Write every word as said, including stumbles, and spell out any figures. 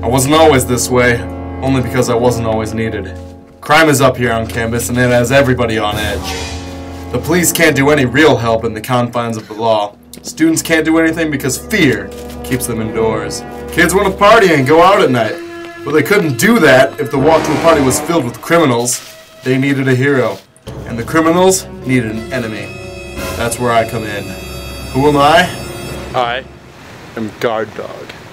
I wasn't always this way, only because I wasn't always needed. Crime is up here on campus, and it has everybody on edge. The police can't do any real help in the confines of the law. Students can't do anything because fear keeps them indoors. Kids want to party and go out at night, but they couldn't do that if the walk to a party was filled with criminals. They needed a hero, and the criminals needed an enemy. That's where I come in. Who am I? I am Guard Dog.